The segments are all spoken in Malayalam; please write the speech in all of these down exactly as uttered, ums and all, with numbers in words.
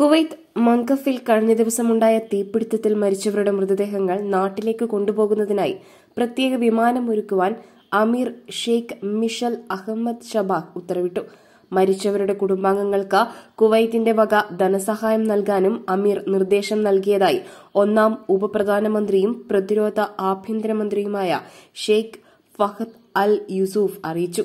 കുവൈത്ത് മങ്കഫിൽ കഴിഞ്ഞ ദിവസമുണ്ടായ തീപിടുത്തത്തിൽ മരിച്ചവരുടെ മൃതദേഹങ്ങൾ നാട്ടിലേക്ക് കൊണ്ടുപോകുന്നതിനായി പ്രത്യേക വിമാനം ഒരുക്കുവാൻ അമീർ ഷെയ്ഖ് മിഷൽ അഹമ്മദ് ഷബാഹ് ഉത്തരവിട്ടു. മരിച്ചവരുടെ കുടുംബാംഗങ്ങൾക്ക് കുവൈത്തിന്റെ വക ധനസഹായം നൽകാനും അമീർ നിർദ്ദേശം നൽകിയതായി ഒന്നാം ഉപപ്രധാനമന്ത്രിയും പ്രതിരോധ ആഭ്യന്തരമന്ത്രിയുമായ ഷെയ്ഖ് ഫഹദ് അൽ യൂസുഫ് അറിയിച്ചു.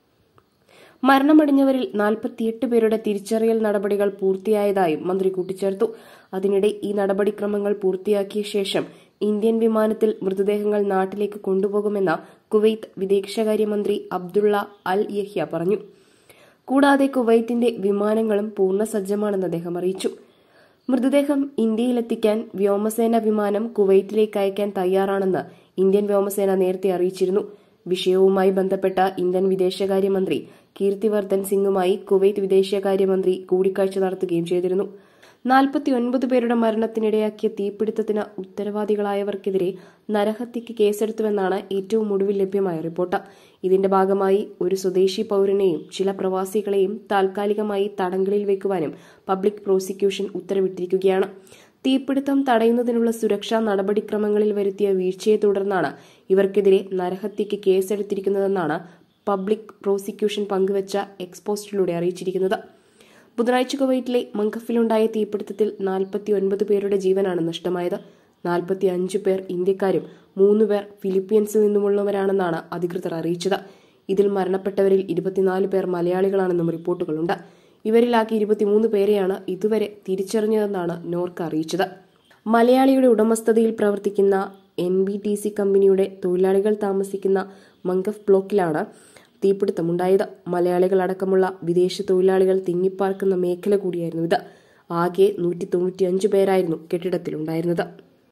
മരണമടഞ്ഞവരിൽ നാൽപ്പത്തിയെട്ട് പേരുടെ തിരിച്ചറിയൽ നടപടികൾ പൂർത്തിയായതായും മന്ത്രി കൂട്ടിച്ചേർത്തു. അതിനിടെ ഈ നടപടിക്രമങ്ങൾ പൂർത്തിയാക്കിയ ശേഷം ഇന്ത്യൻ വിമാനത്തിൽ മൃതദേഹങ്ങൾ നാട്ടിലേക്ക് കൊണ്ടുപോകുമെന്ന് കുവൈത്ത് വിദേശകാര്യമന്ത്രി അബ്ദുള്ള അൽ യഹ്യ പറഞ്ഞു. കൂടാതെ കുവൈത്തിന്റെ വിമാനങ്ങളും പൂർണ്ണ സജ്ജമാണെന്ന് അദ്ദേഹം അറിയിച്ചു. മൃതദേഹം ഇന്ത്യയിലെത്തിക്കാൻ വ്യോമസേന വിമാനം കുവൈറ്റിലേക്ക് അയക്കാൻ തയ്യാറാണെന്ന് ഇന്ത്യൻ വ്യോമസേന നേരത്തെ അറിയിച്ചിരുന്നു. വിഷയവുമായി ബന്ധപ്പെട്ട ഇന്ത്യൻ വിദേശകാര്യമന്ത്രി കീർത്തിവർദ്ധൻ സിംഗുമായി കുവൈത്ത് വിദേശകാര്യമന്ത്രി കൂടിക്കാഴ്ച നടത്തുകയും ചെയ്തിരുന്നു. നാൽപ്പത്തിയൊൻപത് പേരുടെ മരണത്തിനിടയാക്കിയ തീപിടുത്തത്തിന് ഉത്തരവാദികളായവർക്കെതിരെ നരഹത്യയ്ക്ക് കേസെടുത്തുവെന്നാണ് ഏറ്റവും ഒടുവിൽ ലഭ്യമായ റിപ്പോർട്ട്. ഇതിന്റെ ഭാഗമായി ഒരു സ്വദേശി പൌരനെയും ചില പ്രവാസികളെയും താൽക്കാലികമായി തടങ്കലിൽ വയ്ക്കുവാനും പബ്ലിക് പ്രോസിക്യൂഷൻ ഉത്തരവിട്ടിരിക്കുകയാണ്. തീപിടുത്തം തടയുന്നതിനുള്ള സുരക്ഷാ നടപടിക്രമങ്ങളിൽ വരുത്തിയ വീഴ്ചയെ തുടർന്നാണ് ഇവർക്കെതിരെ നരഹത്യയ്ക്ക് കേസെടുത്തിരിക്കുന്നതെന്നാണ് പബ്ലിക് പ്രോസിക്യൂഷൻ പങ്കുവച്ച എക്സ്പോസ്റ്റിലൂടെ അറിയിച്ചിരിക്കുന്നത്. ബുധനാഴ്ച കുവൈറ്റിലെ മങ്കഫിലുണ്ടായ തീപിടുത്തത്തിൽ നാൽപ്പത്തിയൊൻപത് പേരുടെ ജീവനാണ് നഷ്ടമായത്. നാൽപ്പത്തിയഞ്ച് പേർ ഇന്ത്യക്കാരും മൂന്നുപേർ ഫിലിപ്പീൻസിൽ നിന്നുമുള്ളവരാണെന്നാണ് അധികൃതർ അറിയിച്ചത്. ഇതിൽ മരണപ്പെട്ടവരിൽ ഇരുപത്തിനാല് പേർ മലയാളികളാണെന്നും റിപ്പോർട്ടുകളുണ്ട്. ഇവരിലാകെ ഇരുപത്തിമൂന്ന് പേരെയാണ് ഇതുവരെ തിരിച്ചറിഞ്ഞതെന്നാണ് നോർക്ക അറിയിച്ചത്. മലയാളിയുടെ ഉടമസ്ഥതയിൽ പ്രവർത്തിക്കുന്ന എൻ ബി ടി സി കമ്പനിയുടെ തൊഴിലാളികൾ താമസിക്കുന്ന മങ്കഫ് ബ്ലോക്കിലാണ് തീപിടുത്തമുണ്ടായത്. മലയാളികളടക്കമുള്ള വിദേശ തൊഴിലാളികൾ തിങ്ങിപ്പാർക്കുന്ന മേഖല കൂടിയായിരുന്നു ഇത്. ആകെ നൂറ്റി തൊണ്ണൂറ്റിയഞ്ച് പേരായിരുന്നു കെട്ടിടത്തിലുണ്ടായിരുന്നത്.